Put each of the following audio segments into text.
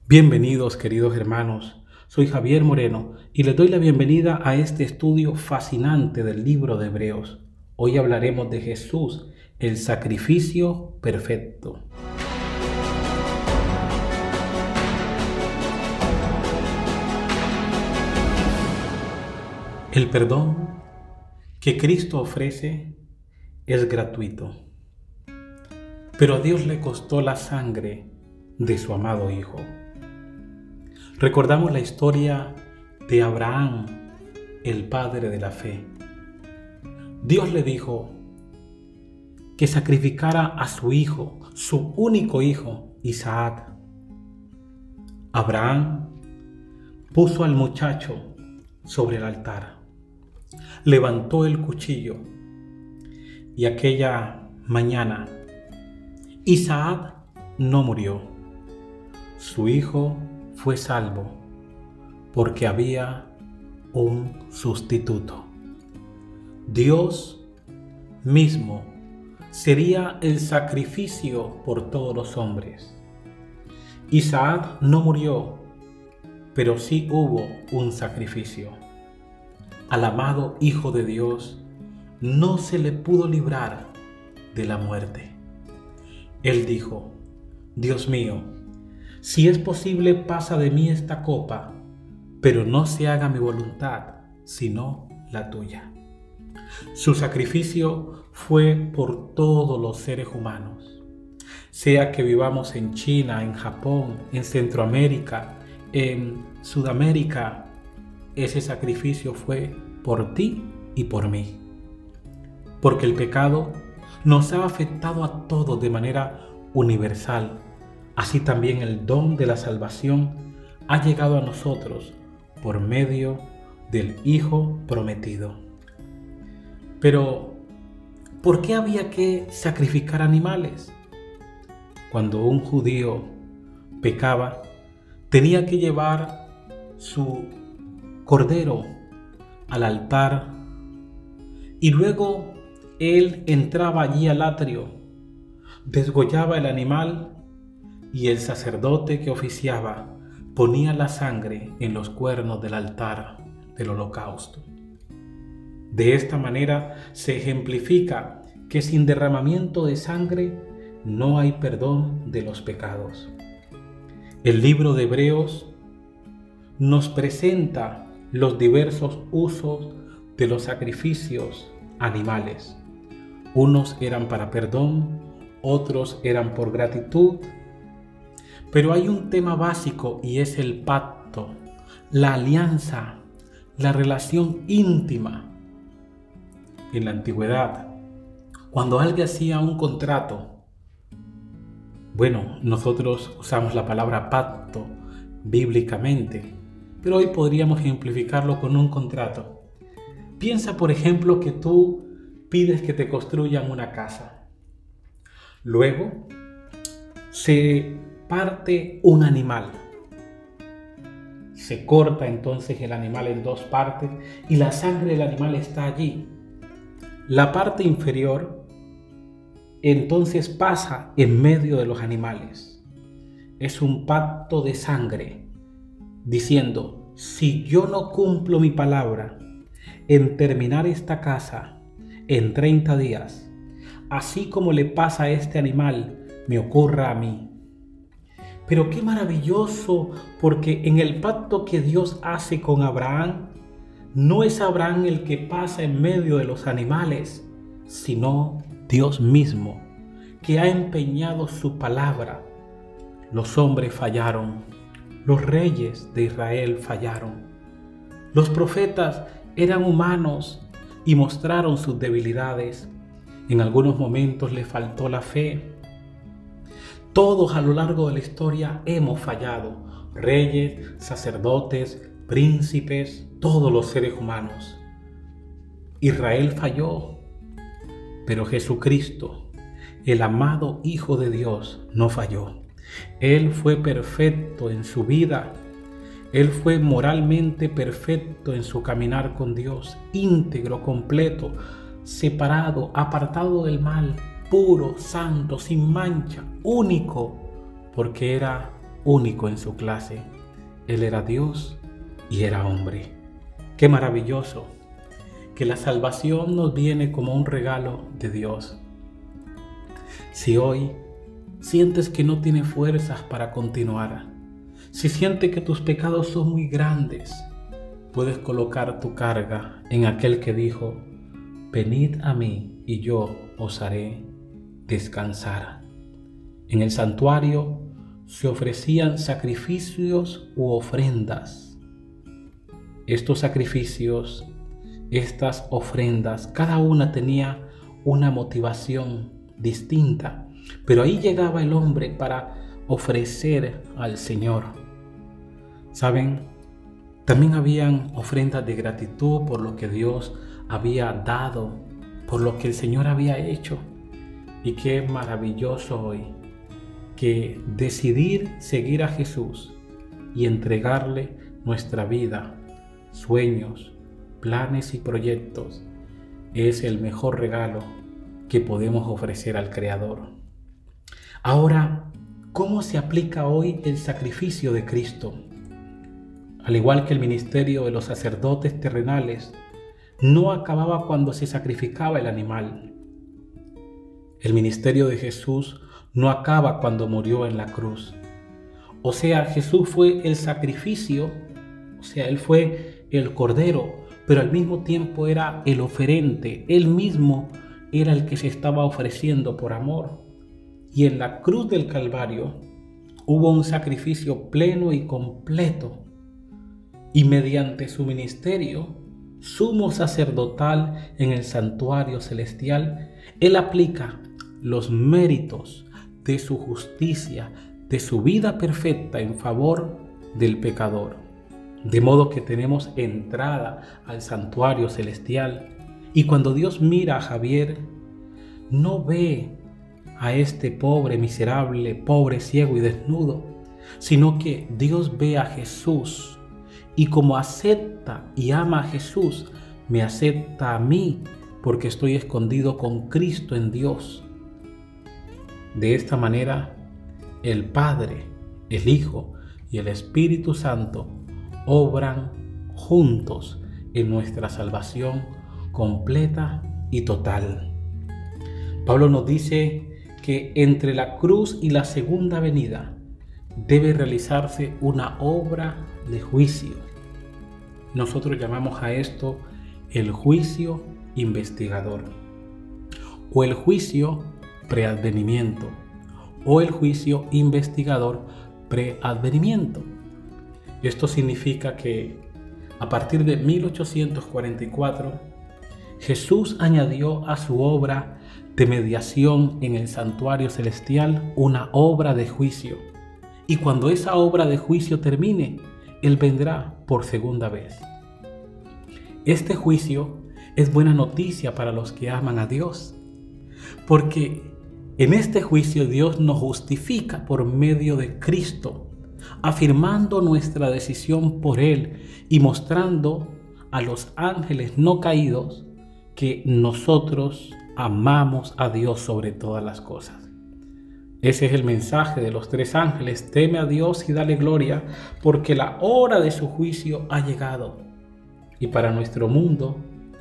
Bienvenidos, queridos hermanos. Soy Javier Moreno y les doy la bienvenida a este estudio fascinante del libro de Hebreos. Hoy hablaremos de Jesús, el sacrificio perfecto. El perdón que Cristo ofrece es gratuito, pero a Dios le costó la sangre de su amado Hijo. Recordamos la historia de Abraham, el padre de la fe. Dios le dijo que sacrificara a su hijo, su único hijo, Isaac. Abraham puso al muchacho sobre el altar, levantó el cuchillo y aquella mañana Isaac no murió. Su hijo fue salvo porque había un sustituto. Dios mismo sería el sacrificio por todos los hombres. Isaac no murió, pero sí hubo un sacrificio. Al amado Hijo de Dios no se le pudo librar de la muerte. Él dijo: Dios mío, si es posible, pasa de mí esta copa, pero no se haga mi voluntad, sino la tuya. Su sacrificio fue por todos los seres humanos, sea que vivamos en China, en Japón, en Centroamérica, en Sudamérica. Ese sacrificio fue por ti y por mí, porque el pecado nos ha afectado a todos de manera universal. Así también el don de la salvación ha llegado a nosotros por medio del Hijo prometido. Pero, ¿por qué había que sacrificar animales? Cuando un judío pecaba, tenía que llevar su cordero al altar y luego él entraba allí al atrio, desgollaba el animal y el sacerdote que oficiaba ponía la sangre en los cuernos del altar del holocausto. De esta manera se ejemplifica que sin derramamiento de sangre no hay perdón de los pecados. El libro de Hebreos nos presenta los diversos usos de los sacrificios animales. Unos eran para perdón, otros eran por gratitud. Pero hay un tema básico y es el pacto, la alianza, la relación íntima. En la antigüedad, cuando alguien hacía un contrato, nosotros usamos la palabra pacto bíblicamente, pero hoy podríamos ejemplificarlo con un contrato. Piensa, por ejemplo, que tú pides que te construyan una casa. Luego se parte un animal. Se corta entonces el animal en dos partes y la sangre del animal está allí. La parte inferior entonces pasa en medio de los animales. Es un pacto de sangre, diciendo: si yo no cumplo mi palabra en terminar esta casa en 30 días, así como le pasa a este animal, me ocurra a mí. Pero qué maravilloso, porque en el pacto que Dios hace con Abraham, no es Abraham el que pasa en medio de los animales, sino Dios mismo, que ha empeñado su palabra. Los hombres fallaron, los reyes de Israel fallaron, los profetas eran humanos y mostraron sus debilidades. En algunos momentos les faltó la fe. Todos a lo largo de la historia hemos fallado, reyes, sacerdotes, príncipes, todos los seres humanos. Israel falló, pero Jesucristo, el amado Hijo de Dios, no falló. Él fue perfecto en su vida, Él fue moralmente perfecto en su caminar con Dios, íntegro, completo, separado, apartado del mal, puro, santo, sin mancha, único, porque era único en su clase. Él era Dios y era hombre. ¡Qué maravilloso! Que la salvación nos viene como un regalo de Dios. Si hoy sientes que no tienes fuerzas para continuar, si sientes que tus pecados son muy grandes, puedes colocar tu carga en aquel que dijo: venid a mí y yo os haré descansar. En el santuario se ofrecían sacrificios u ofrendas. Estos sacrificios, estas ofrendas, cada una tenía una motivación distinta, pero ahí llegaba el hombre para ofrecer al Señor. ¿Saben? También habían ofrendas de gratitud por lo que Dios había dado, por lo que el Señor había hecho. Y qué maravilloso hoy que decidir seguir a Jesús y entregarle nuestra vida, sueños, planes y proyectos es el mejor regalo que podemos ofrecer al Creador. Ahora, ¿cómo se aplica hoy el sacrificio de Cristo? Al igual que el ministerio de los sacerdotes terrenales, no acababa cuando se sacrificaba el animal. El ministerio de Jesús no acaba cuando murió en la cruz. O sea, Jesús fue el sacrificio, o sea, Él fue el cordero, pero al mismo tiempo era el oferente. Él mismo era el que se estaba ofreciendo por amor. Y en la cruz del Calvario hubo un sacrificio pleno y completo. Y mediante su ministerio, sumo sacerdotal en el santuario celestial, Él aplica los méritos de su justicia, de su vida perfecta en favor del pecador. De modo que tenemos entrada al santuario celestial. Y cuando Dios mira a Javier, no ve a este pobre, miserable, pobre, ciego y desnudo, sino que Dios ve a Jesús. Y como acepta y ama a Jesús, me acepta a mí, porque estoy escondido con Cristo en Dios. De esta manera, el Padre, el Hijo y el Espíritu Santo obran juntos en nuestra salvación completa y total. Pablo nos dice que entre la cruz y la segunda venida debe realizarse una obra de juicio. Nosotros llamamos a esto el juicio investigador, o el juicio preadvenimiento, o el juicio investigador preadvenimiento. Esto significa que a partir de 1844, Jesús añadió a su obra de mediación en el santuario celestial una obra de juicio. Y cuando esa obra de juicio termine, Él vendrá por segunda vez. Este juicio es buena noticia para los que aman a Dios, porque en este juicio Dios nos justifica por medio de Cristo, afirmando nuestra decisión por Él y mostrando a los ángeles no caídos que nosotros amamos a Dios sobre todas las cosas. Ese es el mensaje de los tres ángeles: teme a Dios y dale gloria, porque la hora de su juicio ha llegado. Y para nuestro mundo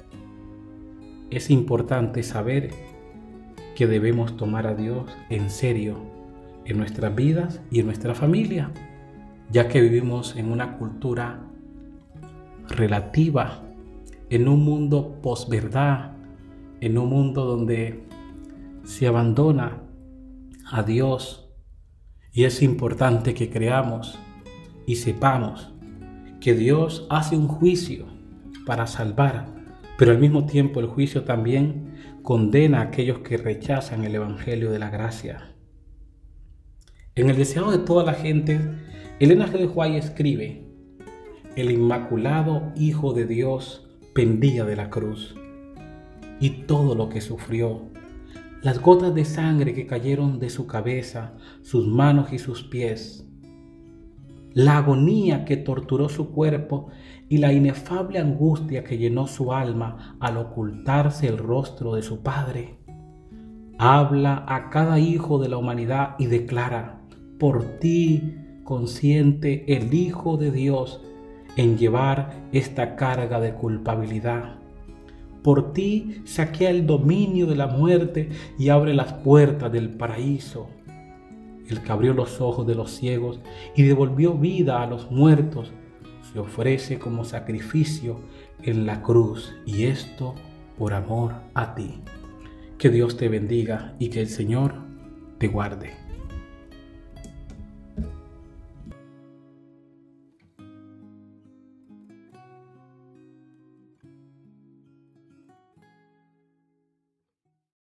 es importante saber que debemos tomar a Dios en serio en nuestras vidas y en nuestra familia, ya que vivimos en una cultura relativa, en un mundo posverdad, en un mundo donde se abandona a Dios. Y es importante que creamos y sepamos que Dios hace un juicio para salvar, pero al mismo tiempo el juicio también condena a aquellos que rechazan el evangelio de la gracia. En el deseado de toda la gente, Elena G. de White escribe: el inmaculado Hijo de Dios pendía de la cruz, y todo lo que sufrió, las gotas de sangre que cayeron de su cabeza, sus manos y sus pies, la agonía que torturó su cuerpo y la inefable angustia que llenó su alma al ocultarse el rostro de su Padre, habla a cada hijo de la humanidad y declara: por ti consciente el Hijo de Dios en llevar esta carga de culpabilidad. Por ti saquea el dominio de la muerte y abre las puertas del paraíso. El que abrió los ojos de los ciegos y devolvió vida a los muertos, se ofrece como sacrificio en la cruz, y esto por amor a ti. Que Dios te bendiga y que el Señor te guarde.